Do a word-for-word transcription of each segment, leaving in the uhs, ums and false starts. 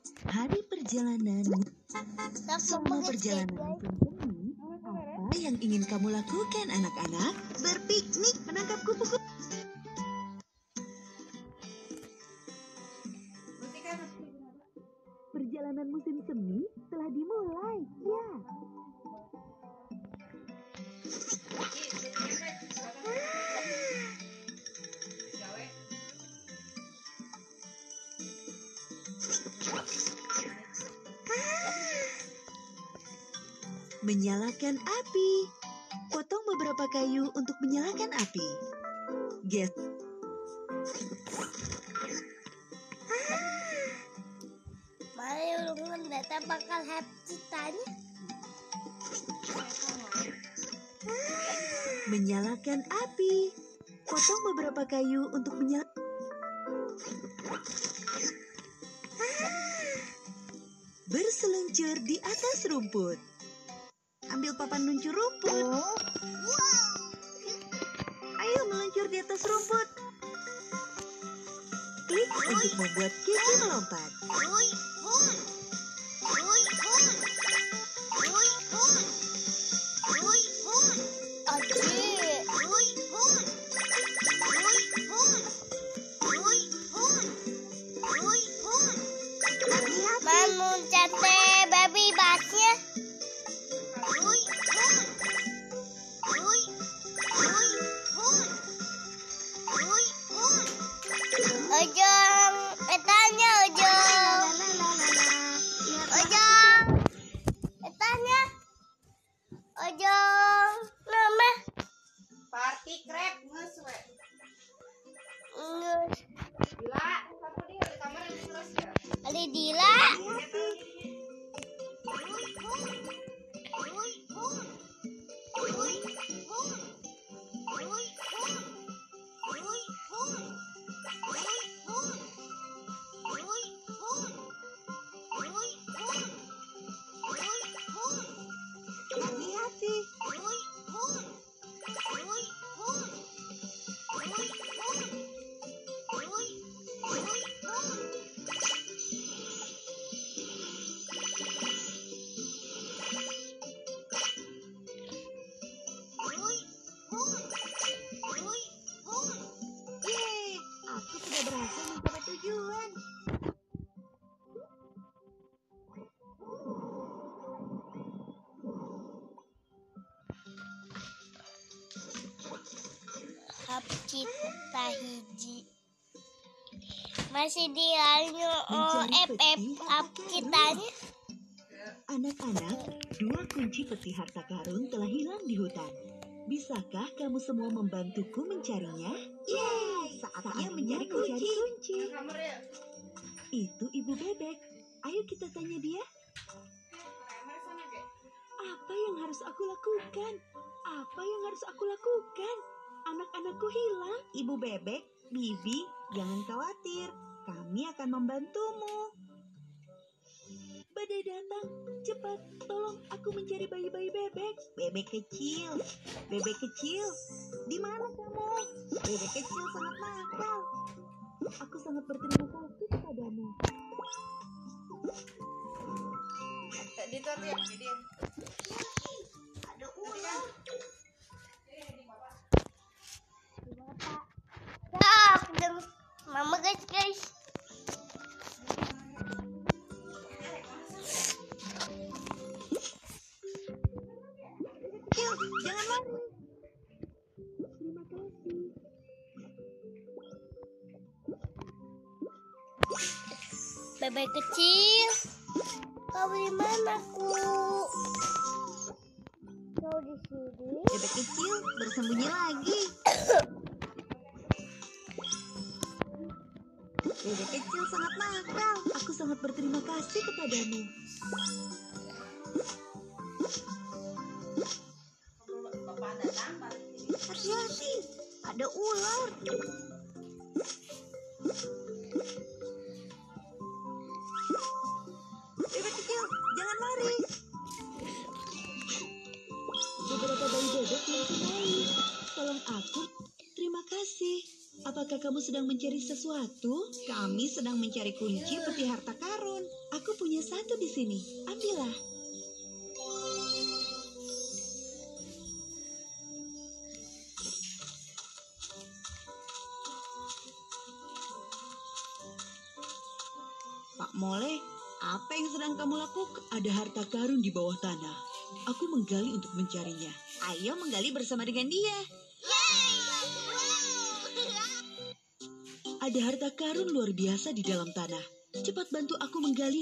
Hari perjalanan. Selama perjalanan ini, apa yang ingin kamu lakukan anak-anak? Berpiknik, menangkap kupu-kupu. Perjalanan musim semi telah dimulai, ya. Menyalakan api. Potong beberapa kayu untuk menyalakan api. Gas. Malu data bakal happy tanya. Menyalakan api. Potong beberapa kayu untuk menyalakan. Berseluncur di atas rumput. Ambil papan luncur rumput. Ayo meluncur di atas rumput. Klik untuk membuat Kiki melompat. Bangun cantik baby bassnya. Ojong, etanya ojong. Ojong, etanya ojong. Nama Party crab nges we. ngus. Gila, kamu di kamar yang terus ya. Ali Dila. Hati-hati. Yeay, aku sudah berhasil mencapai tujuan. Hap cita hiji. Masih di alnyo oh F F hap citanya. Anak-anak, dua kunci peti harta karun telah hilang di hutan. Bisakah kamu semua membantuku mencarinya? Yeay, saatnya mencari kunci. kunci. Kamar ya. Itu Ibu Bebek. Ayo kita tanya dia. Kamar sana, Dek. Apa yang harus aku lakukan? Apa yang harus aku lakukan? Anak-anakku hilang. Ibu Bebek, Bibi, jangan khawatir. Kami akan membantumu. Badai datang, cepat, tolong aku mencari bayi-bayi bebek. Bebek kecil, bebek kecil, di mana kamu? Bebek kecil sangat nakal. Aku sangat berterima kasih kepadamu. Di tuh ya, jadi. Ada ular. Tak, dan mama guys guys. Kecil, jangan lari. Terima kasih. Bebek kecil. Kau di mana ku? Kau di sini. Bebek kecil bersembunyi lagi. Bebek kecil sangat nakal. Aku sangat berterima kasih kepadamu. Bapak datang, Pak. Hati-hati, ada ular. Bebek kecil, jangan lari. Beberapa bayi bebek belum kembali. Tolong aku. Terima kasih. Apakah kamu sedang mencari sesuatu? Kami sedang mencari kunci peti harta karun. Aku hanya satu di sini. Ambillah. Pak Mole, apa yang sedang kamu lakukan? Ada harta karun di bawah tanah. Aku menggali untuk mencarinya. Ayo menggali bersama dengan dia. Ada harta karun luar biasa di dalam tanah. Cepat bantu aku menggali.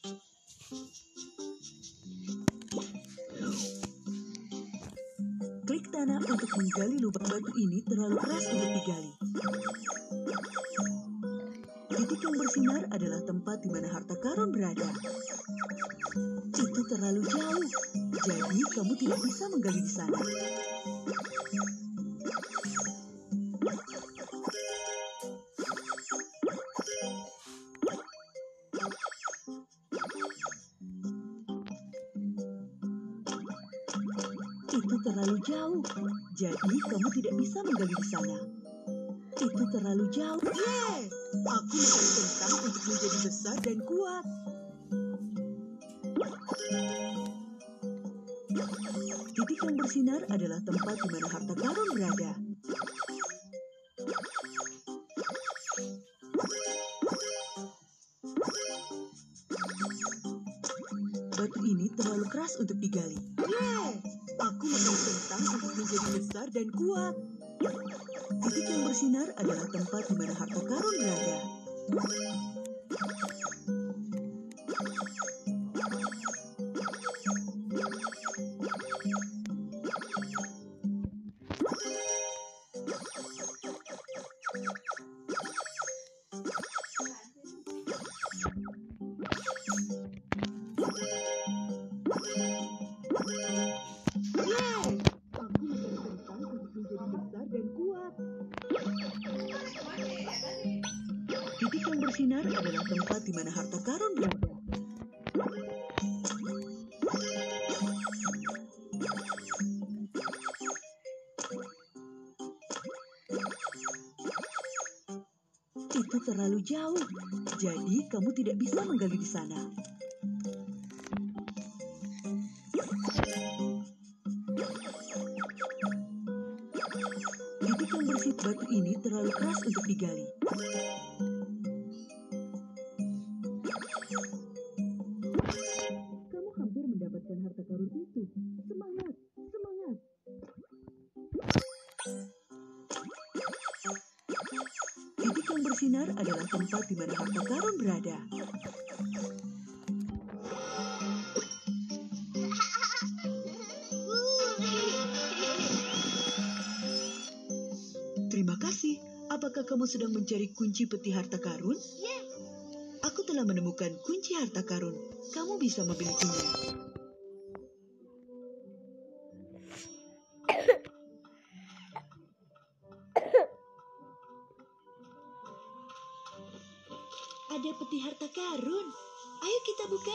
Klik tanah untuk menggali lubang batu ini terlalu keras untuk digali. Titik yang bersinar adalah tempat di mana harta karun berada. Itu terlalu jauh, jadi kamu tidak bisa menggali di sana. Itu terlalu jauh, jadi kamu tidak bisa menggali di sana. Itu terlalu jauh. Yeay! Aku mencari kentang untuk menjadi besar dan kuat. Titik yang bersinar adalah tempat di mana harta karun berada. Batu ini terlalu keras untuk digali. Yeay! Aku mencari kentang untuk menjadi besar dan kuat. Titik yang bersinar adalah tempat di mana harta karun berada. Yeay! Aku mencari kentang untuk menjadi besar dan kuat. Titik yang bersinar adalah tempat di mana harta karun berada. Itu terlalu jauh, jadi kamu tidak bisa menggali di sana. Titik yang bersih batu ini terlalu keras untuk digali. Kamu hampir mendapatkan harta karun itu. Semangat, semangat. Titik yang bersinar adalah tempat di mana harta karun berada. Terima kasih. Apakah kamu sedang mencari kunci peti harta karun? Ya. Aku telah menemukan kunci harta karun. Kamu bisa memilikinya. Ada peti harta karun. Ayo kita buka.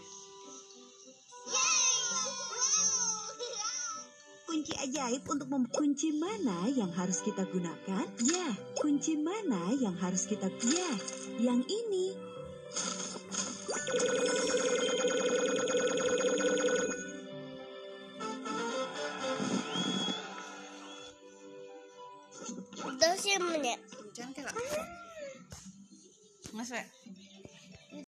Kunci ajaib untuk mem... Kunci mana yang harus kita gunakan? Ya, kunci mana yang harus kita... Ya, yang ini. Dos ya, Mun, ya? Jangan kayak Mas,